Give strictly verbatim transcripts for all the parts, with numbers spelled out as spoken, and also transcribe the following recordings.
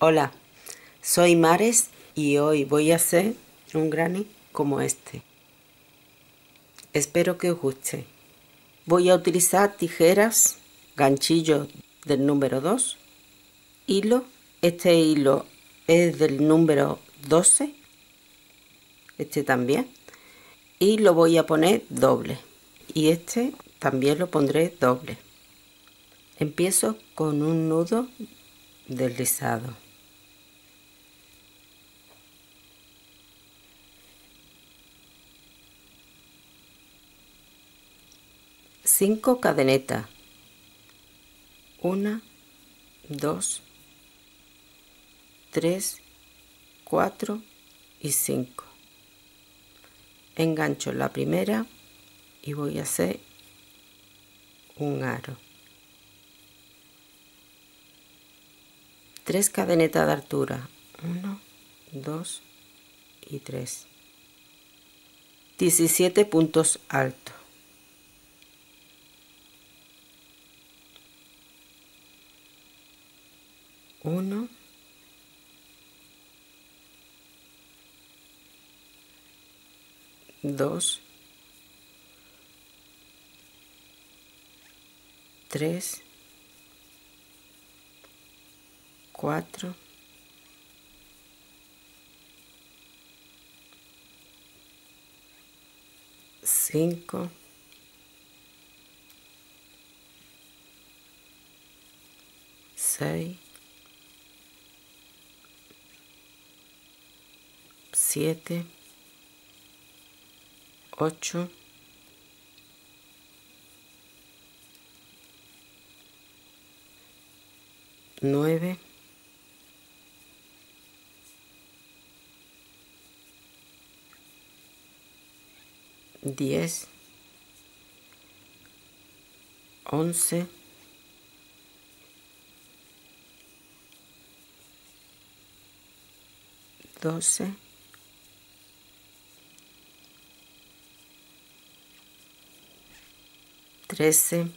Hola, soy Mares y hoy voy a hacer un granny como este. Espero que os guste. Voy a utilizar tijeras, ganchillo del número dos, hilo. Este hilo es del número doce, este también, y lo voy a poner doble. Y este también lo pondré doble. Empiezo con un nudo deslizado. Cinco cadenetas. Una, dos, tres, cuatro y cinco. Engancho la primera y voy a hacer un aro. Tres cadenetas de altura. Uno, dos y tres. diecisiete puntos altos. Uno, dos, tres, cuatro, cinco, seis, siete, ocho, nueve, diez, once, doce, trece,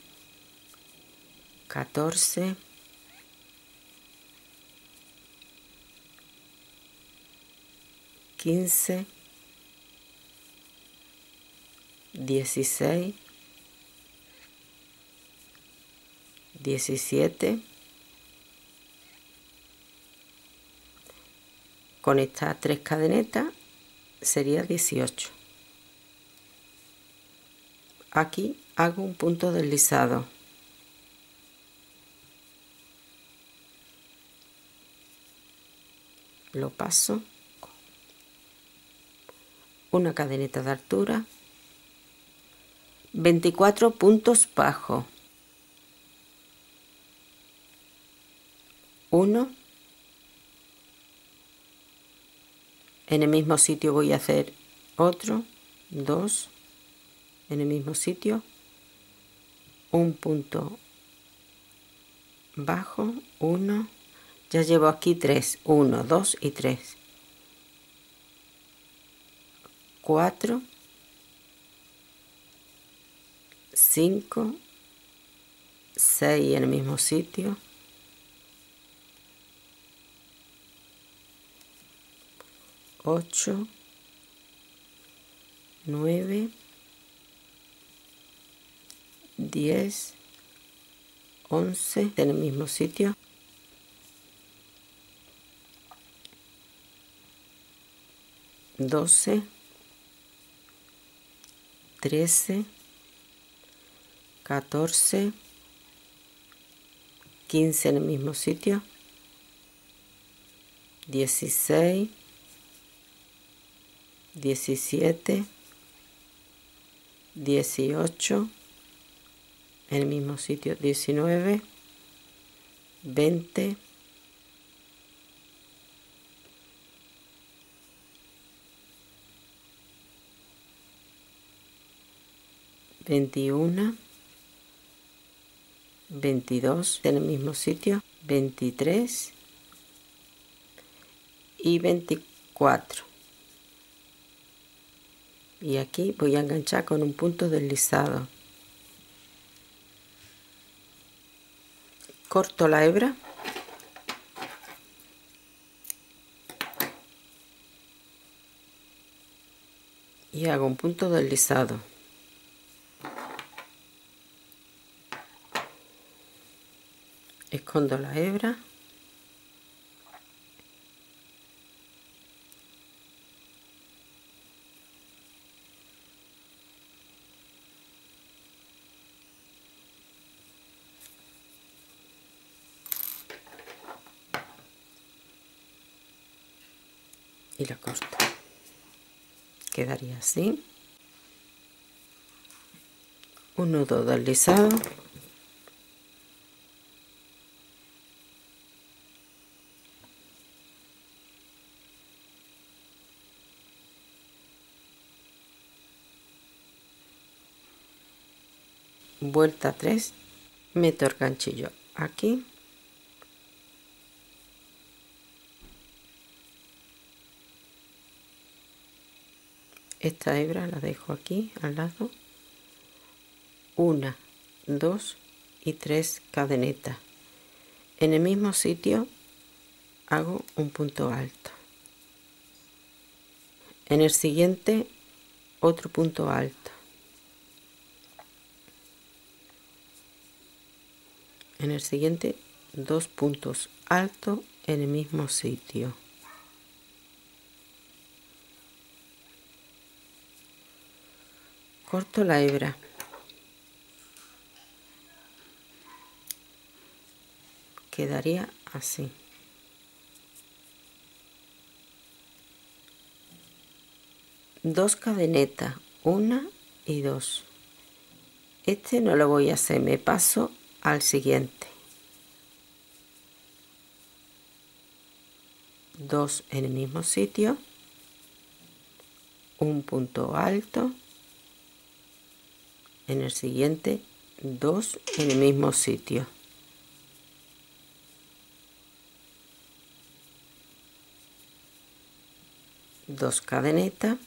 catorce, quince, dieciséis, diecisiete. Con estas tres cadenetas sería dieciocho. Aquí hago un punto deslizado. Lo paso. Una cadeneta de altura. veinticuatro puntos bajos. Uno. En el mismo sitio voy a hacer otro. Dos. En el mismo sitio. Un punto bajo. Uno. Ya llevo aquí tres. Uno, dos y tres. Cuatro. Cinco. Seis en el mismo sitio. Ocho. Nueve. Diez. Once en el mismo sitio. Doce. Trece. Catorce. Quince en el mismo sitio. Dieciséis. Diecisiete. Dieciocho. En el mismo sitio. Diecinueve. Veinte. Veintiuno. Veintidós en el mismo sitio. Veintitrés. Y veinticuatro. Y aquí voy a enganchar con un punto deslizado. Corto la hebra y hago un punto deslizado. Escondo la hebra y la corto. Quedaría así. Un nudo deslizado. Vuelta tres, meto el ganchillo aquí, esta hebra la dejo aquí al lado, una, dos y tres cadenetas. En el mismo sitio hago un punto alto, en el siguiente otro punto alto, en el siguiente dos puntos altos en el mismo sitio. Corto la hebra, quedaría así. Dos cadenetas, una y dos. Este no lo voy a hacer, me paso al siguiente. Dos en el mismo sitio, un punto alto, en el siguiente dos en el mismo sitio. Dos cadenetas,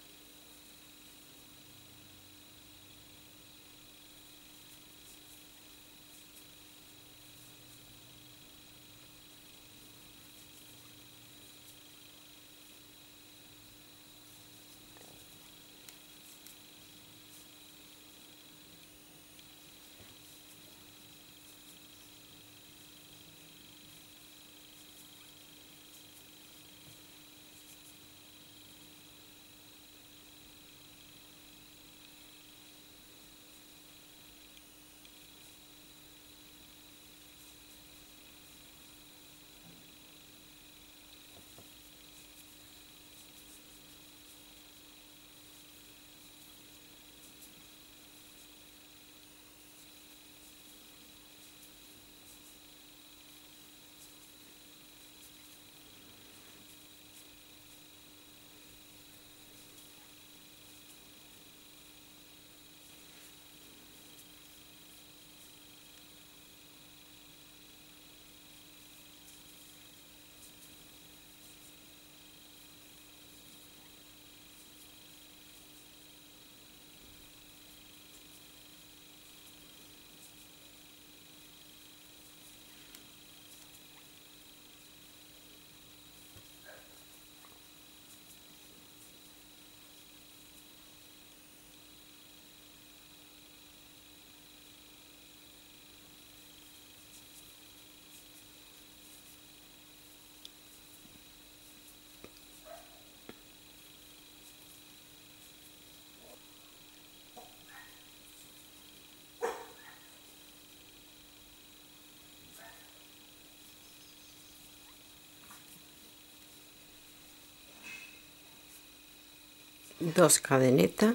dos cadenetas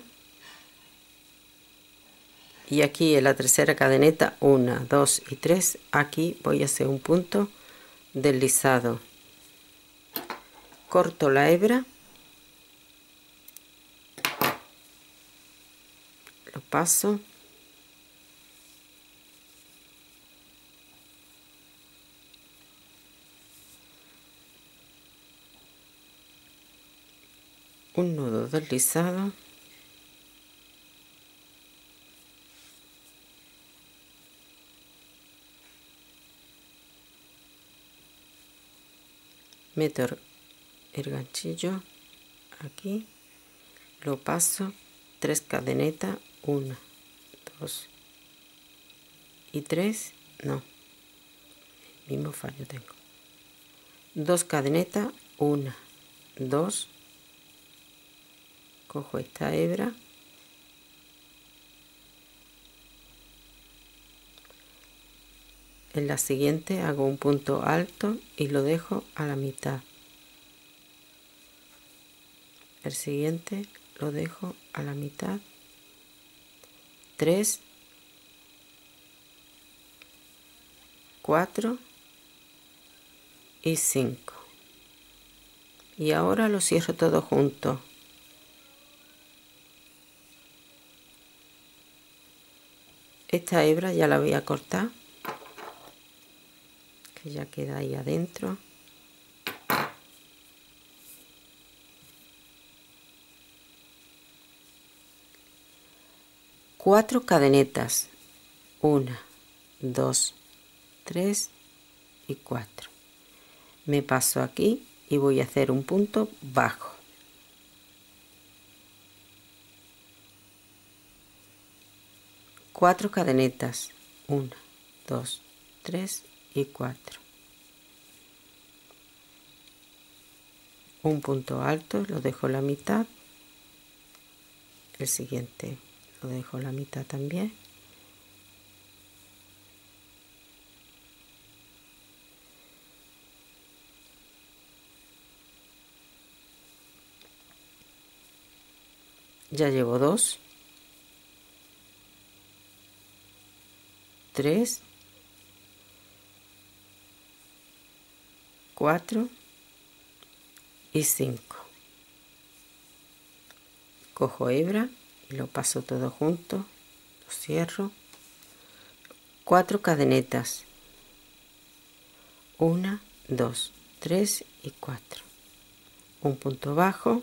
y aquí en la tercera cadeneta una, dos y tres. Aquí voy a hacer un punto deslizado, corto la hebra, lo paso, un nudo deslizado, meto el ganchillo aquí, lo paso, tres cadenetas, una, dos y tres, no, el mismo fallo tengo, dos cadenetas, una, dos, cojo esta hebra, en la siguiente hago un punto alto y lo dejo a la mitad, el siguiente lo dejo a la mitad, tres, cuatro y cinco, y ahora lo cierro todo junto. Esta hebra ya la voy a cortar, que ya queda ahí adentro. Cuatro cadenetas, una, dos, tres y cuatro. Me paso aquí y voy a hacer un punto bajo. Cuatro cadenetas, una, dos, tres y cuatro. Un punto alto, lo dejo la mitad. El siguiente lo dejo la mitad también. Ya llevo dos, tres, cuatro y cinco. Cojo hebra y lo paso todo junto, lo cierro. Cuatro cadenetas, una, dos, tres y cuatro. Un punto bajo,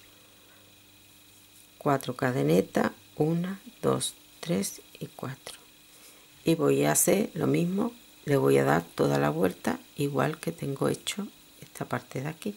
cuatro cadenetas, una, dos, tres y cuatro. Y voy a hacer lo mismo, le voy a dar toda la vuelta igual que tengo hecho esta parte de aquí.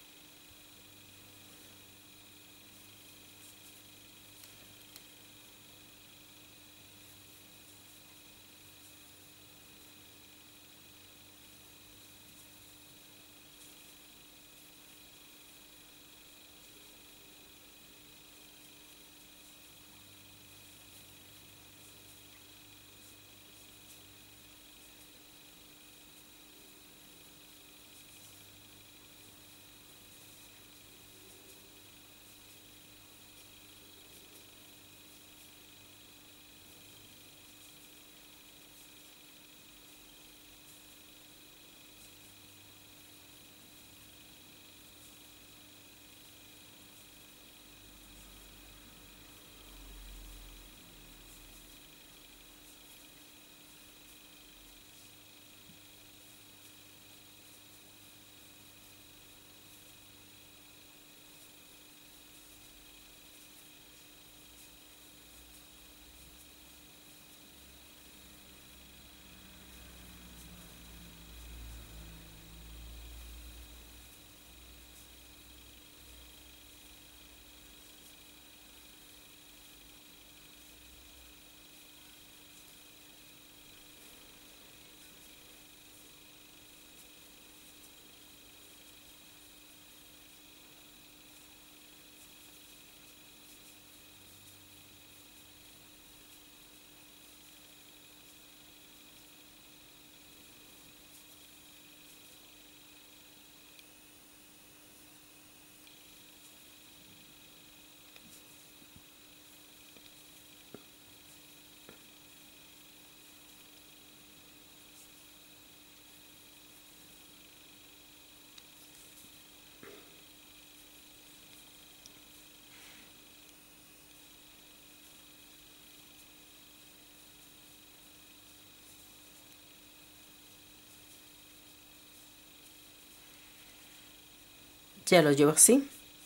Ya lo llevo así.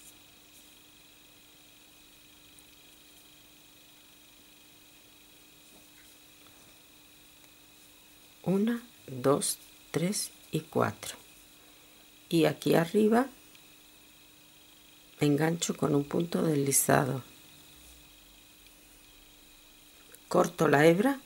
Una, dos, tres y cuatro. Y aquí arriba engancho con un punto deslizado, corto la hebra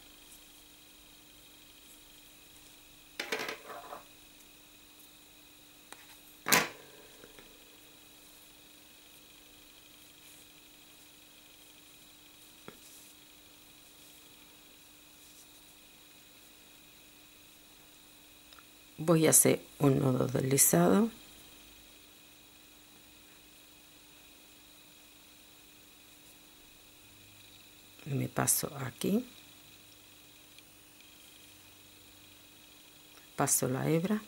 voy a hacer un nudo deslizado, me paso aquí, paso la hebra,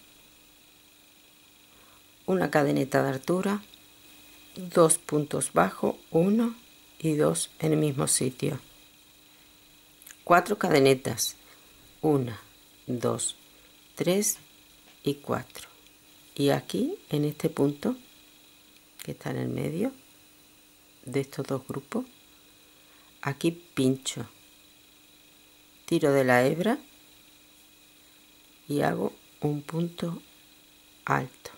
una cadeneta de altura, dos puntos bajos, uno y dos en el mismo sitio, cuatro cadenetas, una, dos, tres y cuatro, y aquí en este punto que está en el medio de estos dos grupos, aquí pincho, tiro de la hebra y hago un punto alto,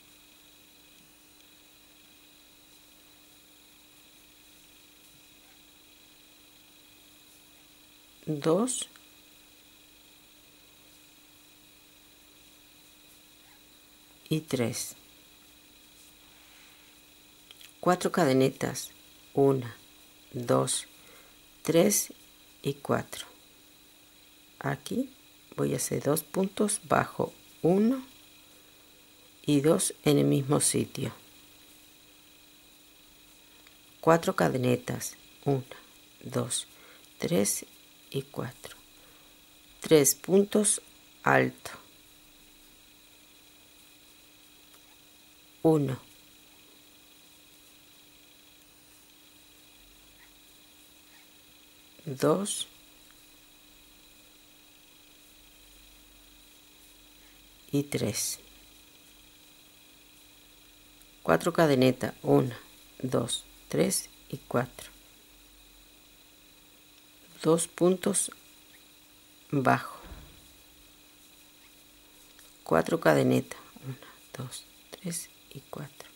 dos y tres, cuatro cadenetas, una, dos, tres y cuatro. Aquí voy a hacer dos puntos bajo, uno y dos en el mismo sitio, cuatro cadenetas, una, dos, tres y cuatro, tres puntos altos, uno, dos y tres, cuatro cadenetas, una, dos, tres y cuatro, dos puntos bajo, cuatro cadenetas, una, dos, tres y cuatro,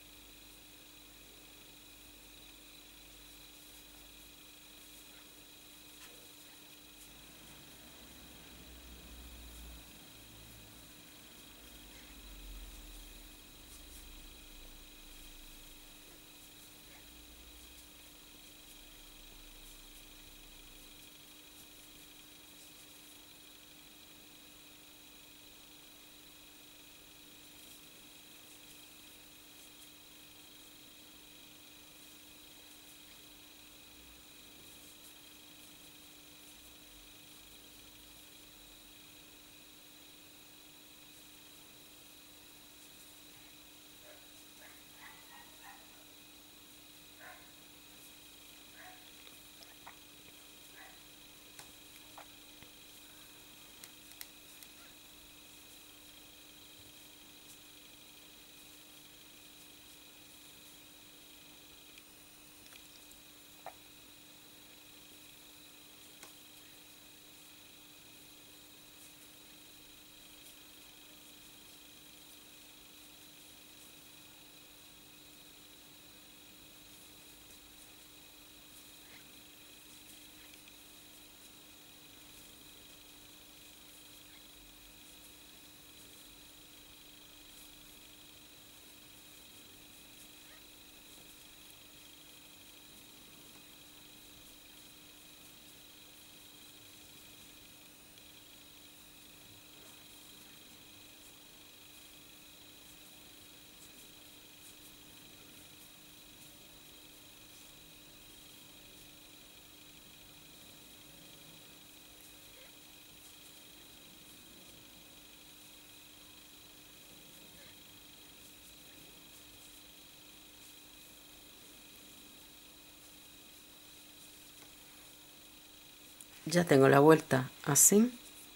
ya tengo la vuelta así,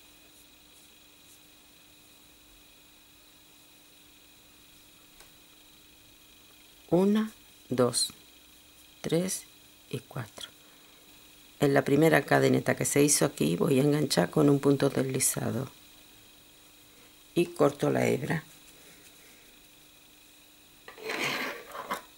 una, dos, tres y cuatro. En la primera cadeneta que se hizo aquí voy a enganchar con un punto deslizado y corto la hebra,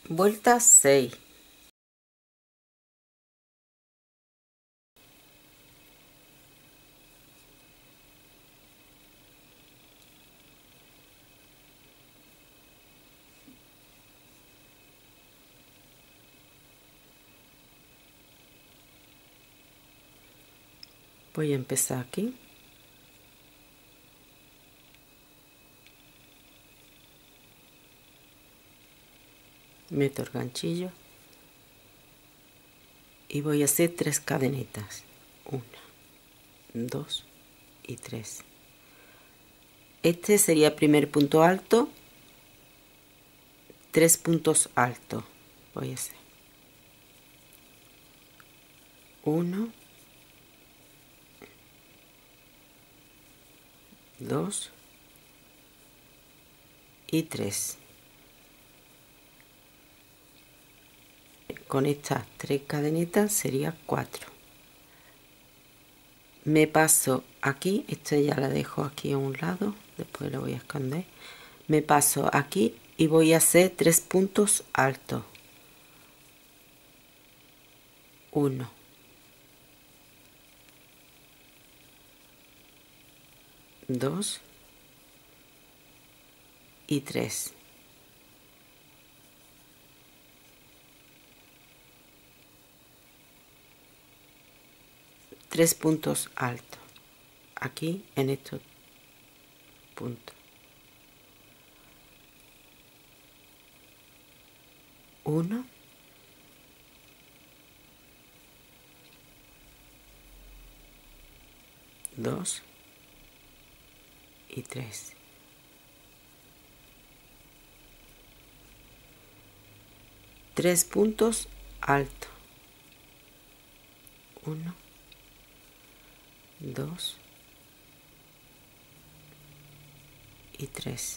Vuelta seis. Voy a empezar aquí. Meto el ganchillo y voy a hacer tres cadenitas. Una, dos y tres. Este sería el primer punto alto. Tres puntos altos. Voy a hacer uno, dos y tres. Con estas tres cadenitas sería cuatro. Me paso aquí, esto ya la dejo aquí a un lado, después lo voy a esconder. Me paso aquí y voy a hacer tres puntos altos. Uno, dos y tres. Tres puntos altos aquí en estos puntos. Uno, dos y tres. Tres puntos altos. Uno, dos y tres.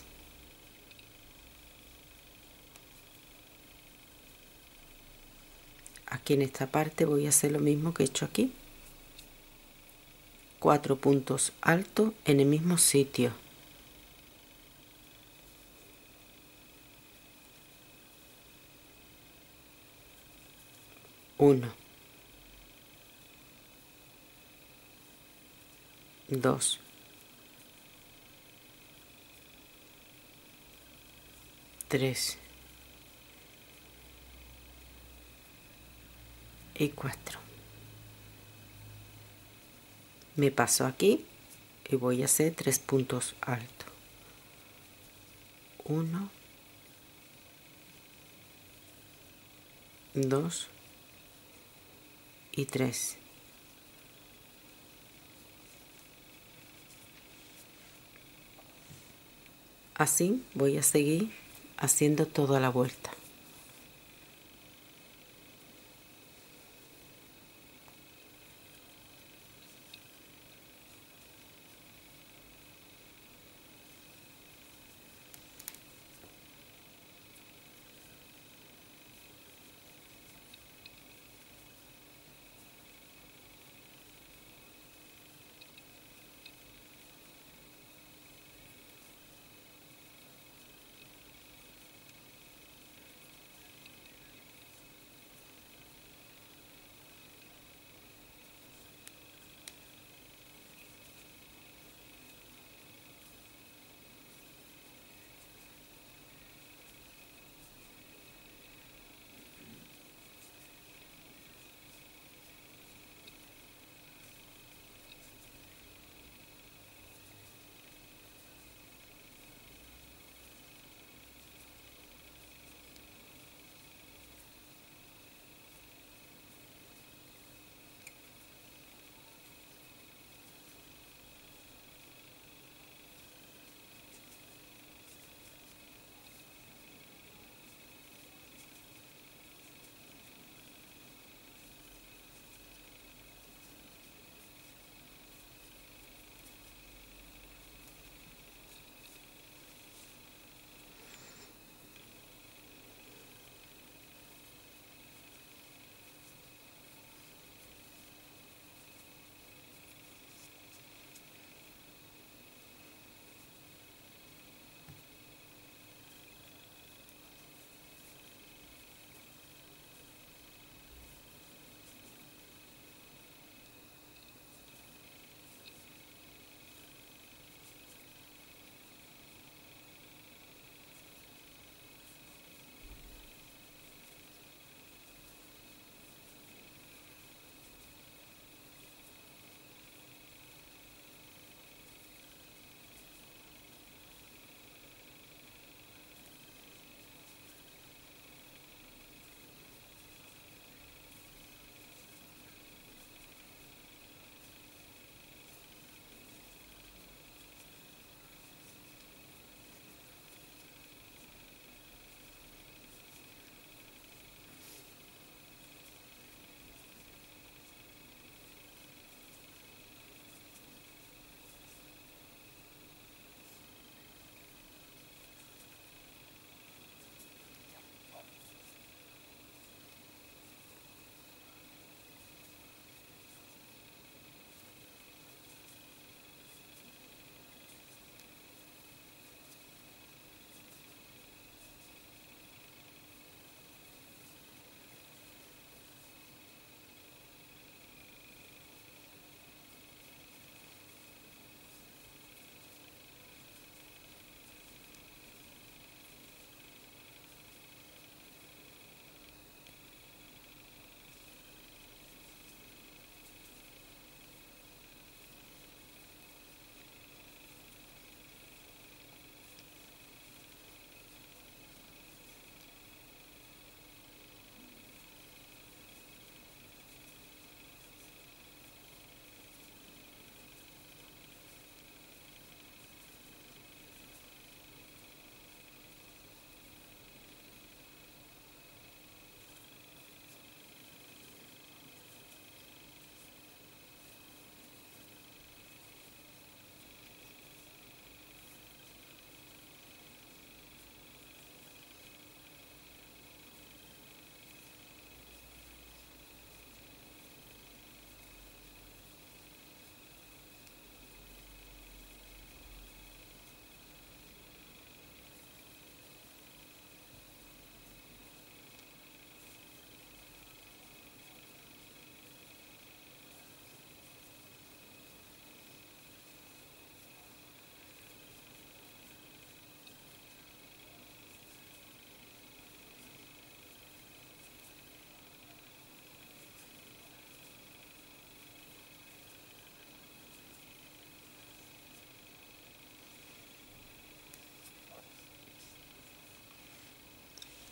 Aquí en esta parte voy a hacer lo mismo que he hecho aquí. Cuatro puntos altos en el mismo sitio. Uno, dos, tres y cuatro. Me paso aquí y voy a hacer tres puntos altos. Uno, dos y tres. Así voy a seguir haciendo toda la vuelta.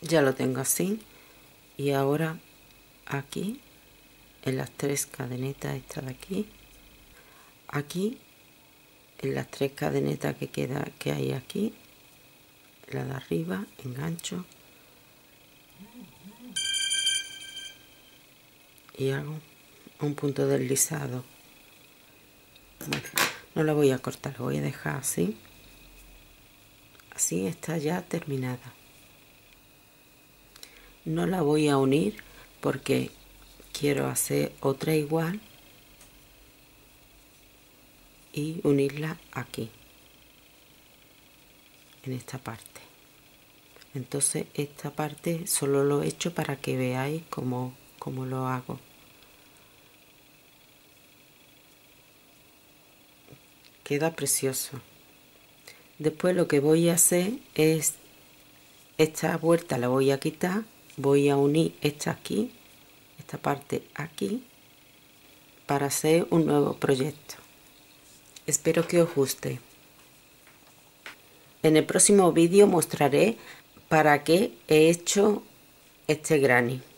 Ya lo tengo así. Y ahora aquí, en las tres cadenetas estas de aquí, aquí, en las tres cadenetas que queda que hay aquí, la de arriba, engancho y hago un punto deslizado. Bueno, no la voy a cortar, la voy a dejar así. Así está ya terminada. No la voy a unir porque quiero hacer otra igual y unirla aquí, en esta parte. Entonces esta parte solo lo he hecho para que veáis cómo, cómo lo hago. Queda precioso. Después lo que voy a hacer es, esta vuelta la voy a quitar, voy a unir esta aquí, esta parte aquí, para hacer un nuevo proyecto. Espero que os guste. En el próximo vídeo mostraré para qué he hecho este granny.